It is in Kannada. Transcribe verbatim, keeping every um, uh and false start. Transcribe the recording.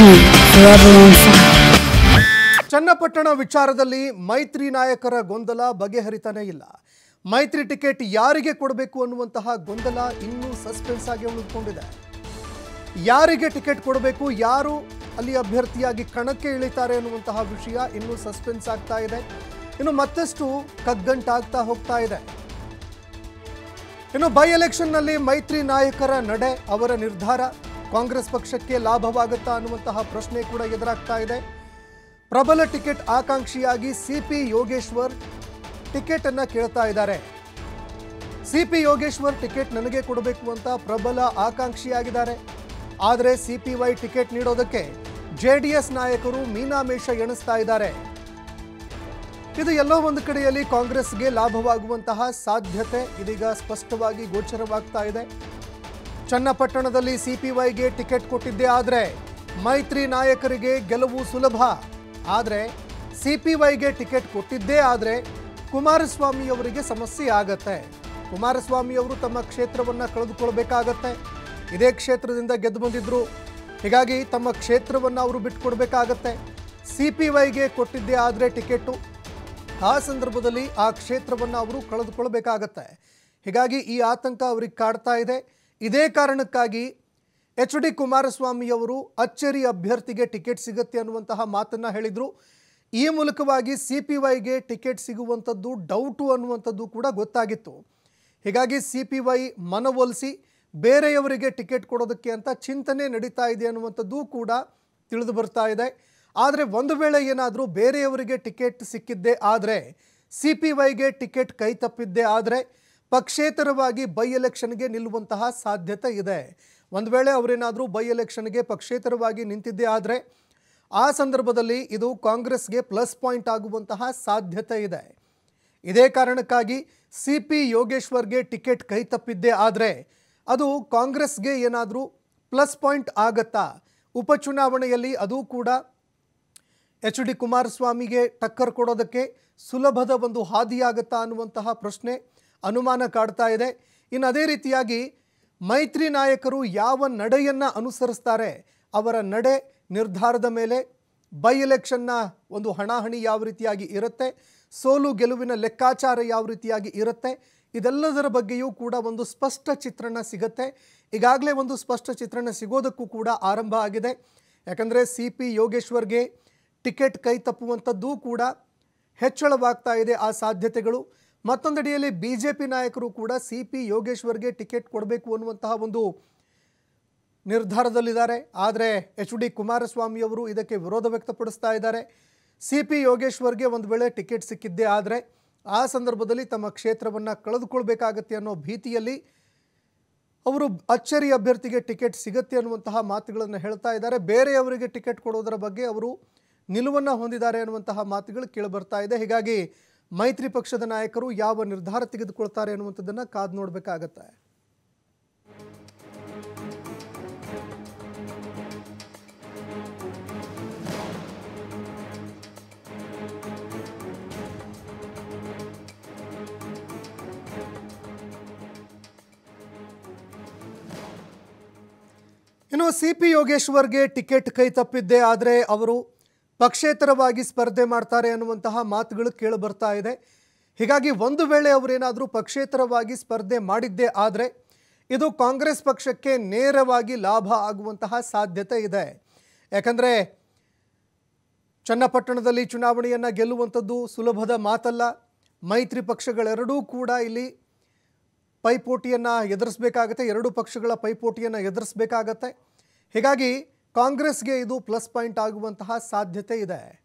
forever on fire. ಚನ್ನಪಟ್ಟಣ ವಿಚಾರದಲ್ಲಿ ಮೈತ್ರಿ ನಾಯಕರ ಗೊಂದಲ ಬಗೆಹರಿತಾನೆ ಇಲ್ಲ. ಮೈತ್ರಿ ಟಿಕೆಟ್ ಯಾರಿಗೆ ಕೊಡಬೇಕು ಅನ್ನುವಂತಹ ಗೊಂದಲ ಇನ್ನೂ ಸಸ್ಪೆನ್ಸ್ ಆಗಿ ಉಳಿದುಕೊಂಡಿದೆ. ಯಾರಿಗೆ ಟಿಕೆಟ್ ಕೊಡಬೇಕು, ಯಾರು ಅಲ್ಲಿ ಅಭ್ಯರ್ಥಿಯಾಗಿ ಕಣಕ್ಕೆ ಇಳಿತಾರೆ ಅನ್ನುವಂತಹ ವಿಷಯ ಇನ್ನೂ ಸಸ್ಪೆನ್ಸ್ ಆಗ್ತಾ ಇದೆ. ಇನ್ನು ಮತ್ತಷ್ಟು ಕಗ್ಗಂಟಾಗ್ತಾ ಹೋಗ್ತಾ ಇದೆ. ಇನ್ನು ಬೈ ಎಲೆಕ್ಷನ್ನಲ್ಲಿ ಮೈತ್ರಿ ನಾಯಕರ ನಡೆ, ಅವರ ನಿರ್ಧಾರ ಕಾಂಗ್ರೆಸ್ ಪಕ್ಷಕ್ಕೆ ಲಾಭವಾಗುತ್ತಾ ಅನ್ನುವಂತಹ ಪ್ರಶ್ನೆ ಕೂಡ ಎದುರಾಗ್ತಾ ಇದೆ. ಪ್ರಬಲ ಟಿಕೆಟ್ ಆಕಾಂಕ್ಷಿಯಾಗಿ ಸಿಪಿ ಯೋಗೇಶ್ವರ್ ಟಿಕೆಟ್ ಅನ್ನ ಕೇಳ್ತಾ ಇದ್ದಾರೆ. ಸಿಪಿ ಯೋಗೇಶ್ವರ್ ಟಿಕೆಟ್ ನನಗೆ ಕೊಡಬೇಕು ಅಂತ ಪ್ರಬಲ ಆಕಾಂಕ್ಷಿಯಾಗಿದ್ದಾರೆ. ಆದರೆ ಸಿಪಿವೈ ಟಿಕೆಟ್ ನೀಡೋದಕ್ಕೆ ಜೆಡಿಎಸ್ ನಾಯಕರು ಮೀನಾಮೇಷ ಎಣಿಸ್ತಾ ಇದ್ದಾರೆ. ಇದು ಎಲ್ಲೋ ಒಂದು ಕಡೆಯಲ್ಲಿ ಕಾಂಗ್ರೆಸ್ಗೆ ಲಾಭವಾಗುವಂತಹ ಸಾಧ್ಯತೆ ಇದೀಗ ಸ್ಪಷ್ಟವಾಗಿ ಗೋಚರವಾಗ್ತಾ ಇದೆ. ಚನ್ನಪಟ್ಟಣದಲ್ಲಿ ಸಿಪಿವೈಗೆ ಟಿಕೆಟ್ ಕೊಟ್ಟಿದ್ದೇ ಆದರೆ ಮೈತ್ರಿ ನಾಯಕರಿಗೆ ಗೆಲುವು ಸುಲಭ. ಆದರೆ ಸಿಪಿವೈಗೆ ಟಿಕೆಟ್ ಕೊಟ್ಟಿದ್ದೇ ಆದರೆ ಕುಮಾರಸ್ವಾಮಿ ಅವರಿಗೆ ಸಮಸ್ಯೆ ಆಗತ್ತೆ. ಕುಮಾರಸ್ವಾಮಿ ಅವರು ತಮ್ಮ ಕ್ಷೇತ್ರವನ್ನು ಕಳೆದುಕೊಳ್ಬೇಕಾಗತ್ತೆ. ಇದೇ ಕ್ಷೇತ್ರದಿಂದ ಗೆದ್ದು ಬಂದಿದ್ರು, ಹೀಗಾಗಿ ತಮ್ಮ ಕ್ಷೇತ್ರವನ್ನು ಅವರು ಬಿಟ್ಟುಕೊಡ್ಬೇಕಾಗತ್ತೆ. ಸಿಪಿವೈಗೆ ಕೊಟ್ಟಿದ್ದೇ ಆದರೆ ಟಿಕೆಟು, ಆ ಸಂದರ್ಭದಲ್ಲಿ ಆ ಕ್ಷೇತ್ರವನ್ನು ಅವರು ಕಳೆದುಕೊಳ್ಬೇಕಾಗತ್ತೆ. ಹೀಗಾಗಿ ಈ ಆತಂಕ ಅವರಿಗೆ ಕಾಡ್ತಾ ಇದೆ. ಇದೇ ಕಾರಣಕ್ಕಾಗಿ ಎಚ್ ಡಿ ಕುಮಾರಸ್ವಾಮಿ ಅವರು ಅಚ್ಚರಿ ಅಭ್ಯರ್ಥಿಗೆ ಟಿಕೆಟ್ ಸಿಗುತ್ತೆ ಅನ್ನುವಂತಹ ಮಾತನ್ನು ಹೇಳಿದರು. ಈ ಮೂಲಕವಾಗಿ ಸಿ ಪಿ ವೈಗೆ ಟಿಕೆಟ್ ಸಿಗುವಂಥದ್ದು ಡೌಟು ಅನ್ನುವಂಥದ್ದು ಕೂಡ ಗೊತ್ತಾಗಿತ್ತು. ಹೀಗಾಗಿ ಸಿ ಪಿ ವೈ ಮನವೊಲಿಸಿ ಬೇರೆಯವರಿಗೆ ಟಿಕೆಟ್ ಕೊಡೋದಕ್ಕೆ ಅಂತ ಚಿಂತನೆ ನಡೀತಾ ಇದೆ ಅನ್ನುವಂಥದ್ದು ಕೂಡ ತಿಳಿದು ಬರ್ತಾ ಇದೆ. ಆದರೆ ಒಂದು ವೇಳೆ ಏನಾದರೂ ಬೇರೆಯವರಿಗೆ ಟಿಕೆಟ್ ಸಿಕ್ಕಿದ್ದೇ ಆದರೆ, ಸಿ ಪಿ ವೈಗೆ ಟಿಕೆಟ್ ಕೈ ತಪ್ಪಿದ್ದೇ ಆದರೆ ಪಕ್ಷೇತರವಾಗಿ ಬೈ ಎಲೆಕ್ಷನ್ಗೆ ನಿಲ್ಲುವಂತಹ ಸಾಧ್ಯತೆ ಇದೆ. ಒಂದು ವೇಳೆ ಅವರೇನಾದರೂ ಬೈ ಎಲೆಕ್ಷನ್ಗೆ ಪಕ್ಷೇತರವಾಗಿ ನಿಂತಿದ್ದೇ ಆದರೆ ಆ ಸಂದರ್ಭದಲ್ಲಿ ಇದು ಕಾಂಗ್ರೆಸ್ಗೆ ಪ್ಲಸ್ ಪಾಯಿಂಟ್ ಆಗುವಂತಹ ಸಾಧ್ಯತೆ ಇದೆ. ಇದೇ ಕಾರಣಕ್ಕಾಗಿ ಸಿ ಪಿ ಯೋಗೇಶ್ವರ್ಗೆ ಟಿಕೆಟ್ ಕೈ ತಪ್ಪಿದ್ದೇ ಆದರೆ ಅದು ಕಾಂಗ್ರೆಸ್ಗೆ ಏನಾದರೂ ಪ್ಲಸ್ ಪಾಯಿಂಟ್ ಆಗತ್ತಾ? ಉಪಚುನಾವಣೆಯಲ್ಲಿ ಅದು ಕೂಡ ಎಚ್ ಡಿ ಕುಮಾರಸ್ವಾಮಿಗೆ ಟಕ್ಕರ್ ಕೊಡೋದಕ್ಕೆ ಸುಲಭದ ಒಂದು ಹಾದಿಯಾಗತ್ತಾ ಅನ್ನುವಂತಹ ಪ್ರಶ್ನೆ, ಅನುಮಾನ ಕಾಡ್ತಾ ಇದೆ. ಇನ್ನು ಅದೇ ರೀತಿಯಾಗಿ ಮೈತ್ರಿ ನಾಯಕರು ಯಾವ ನಡೆಯನ್ನು ಅನುಸರಿಸ್ತಾರೆ, ಅವರ ನಡೆ ನಿರ್ಧಾರದ ಮೇಲೆ ಬೈ ಎಲೆಕ್ಷನ್ನ ಒಂದು ಹಣಾಹಣಿ ಯಾವ ರೀತಿಯಾಗಿ ಇರುತ್ತೆ, ಸೋಲು ಗೆಲುವಿನ ಲೆಕ್ಕಾಚಾರ ಯಾವ ರೀತಿಯಾಗಿ ಇರುತ್ತೆ, ಇದೆಲ್ಲದರ ಬಗ್ಗೆಯೂ ಕೂಡ ಒಂದು ಸ್ಪಷ್ಟ ಚಿತ್ರಣ ಸಿಗುತ್ತೆ. ಈಗಾಗಲೇ ಒಂದು ಸ್ಪಷ್ಟ ಚಿತ್ರಣ ಸಿಗೋದಕ್ಕೂ ಕೂಡ ಆರಂಭ ಆಗಿದೆ. ಯಾಕಂದರೆ ಸಿ ಪಿ ಯೋಗೇಶ್ವರ್ಗೆ ಟಿಕೆಟ್ ಕೈ ತಪ್ಪುವಂಥದ್ದು ಕೂಡ ಹೆಚ್ಚಳವಾಗ್ತಾ ಇದೆ ಆ ಸಾಧ್ಯತೆಗಳು. ಮತ್ತೊಂದೆಡೆಯಲ್ಲಿ ಬಿ ಜೆ ಪಿ ನಾಯಕರು ಕೂಡ ಸಿ ಪಿ ಯೋಗೇಶ್ವರ್ಗೆ ಟಿಕೆಟ್ ಕೊಡಬೇಕು ಅನ್ನುವಂತಹ ಒಂದು ನಿರ್ಧಾರದಲ್ಲಿದ್ದಾರೆ. ಆದರೆ ಎಚ್ ಡಿ ಕುಮಾರಸ್ವಾಮಿ ಅವರು ಇದಕ್ಕೆ ವಿರೋಧ ವ್ಯಕ್ತಪಡಿಸ್ತಾ ಇದ್ದಾರೆ. ಸಿ ಪಿ ಯೋಗೇಶ್ವರ್ಗೆ ಒಂದು ವೇಳೆ ಟಿಕೆಟ್ ಸಿಕ್ಕಿದ್ದೇ ಆದರೆ ಆ ಸಂದರ್ಭದಲ್ಲಿ ತಮ್ಮ ಕ್ಷೇತ್ರವನ್ನು ಕಳೆದುಕೊಳ್ಬೇಕಾಗತ್ತೆ ಅನ್ನೋ ಭೀತಿಯಲ್ಲಿ ಅವರು ಅಚ್ಚರಿ ಅಭ್ಯರ್ಥಿಗೆ ಟಿಕೆಟ್ ಸಿಗುತ್ತೆ ಅನ್ನುವಂತಹ ಮಾತುಗಳನ್ನು ಹೇಳ್ತಾ ಇದ್ದಾರೆ. ಬೇರೆಯವರಿಗೆ ಟಿಕೆಟ್ ಕೊಡೋದರ ಬಗ್ಗೆ ಅವರು ನಿಲುವನ್ನು ಹೊಂದಿದ್ದಾರೆ ಅನ್ನುವಂತಹ ಮಾತುಗಳು ಕೇಳಿಬರ್ತಾ ಇದೆ. ಹೀಗಾಗಿ ಮೈತ್ರಿ ಪಕ್ಷದ ನಾಯಕರು ಯಾವ ನಿರ್ಧಾರ ತೆಗೆದುಕೊಳ್ತಾರೆ ಅನ್ನುವಂಥದ್ದನ್ನು ಕಾದು ನೋಡಬೇಕಾಗತ್ತೆ. ಇನ್ನು ಸಿ ಪಿ ಯೋಗೇಶ್ವರ್ಗೆ ಟಿಕೆಟ್ ಕೈ ತಪ್ಪಿದ್ದೇ ಆದರೆ ಅವರು ಪಕ್ಷೇತರವಾಗಿ ಸ್ಪರ್ಧೆ ಮಾಡ್ತಾರೆ ಅನ್ನುವಂತಹ ಮಾತುಗಳು ಕೇಳಿ ಬರ್ತಾ ಇದೆ. ಹೀಗಾಗಿ ಒಂದು ವೇಳೆ ಅವರೇನಾದರೂ ಪಕ್ಷೇತರವಾಗಿ ಸ್ಪರ್ಧೆ ಮಾಡಿದ್ದೇ ಆದರೆ ಇದು ಕಾಂಗ್ರೆಸ್ ಪಕ್ಷಕ್ಕೆ ನೇರವಾಗಿ ಲಾಭ ಆಗುವಂತಹ ಸಾಧ್ಯತೆ ಇದೆ. ಯಾಕಂದರೆ ಚನ್ನಪಟ್ಟಣದಲ್ಲಿ ಚುನಾವಣೆಯನ್ನು ಗೆಲ್ಲುವಂಥದ್ದು ಸುಲಭದ ಮಾತಲ್ಲ. ಮೈತ್ರಿ ಪಕ್ಷಗಳೆರಡೂ ಕೂಡ ಇಲ್ಲಿ ಪೈಪೋಟಿಯನ್ನು ಎದುರಿಸಬೇಕಾಗತ್ತೆ, ಎರಡು ಪಕ್ಷಗಳ ಪೈಪೋಟಿಯನ್ನು ಎದುರಿಸಬೇಕಾಗತ್ತೆ. ಹೀಗಾಗಿ ಕಾಂಗ್ರೆಸ್ಗೆ ಇದು ಪ್ಲಸ್ ಪಾಯಿಂಟ್ ಆಗುವಂತಹ ಸಾಧ್ಯತೆ ಇದೆ.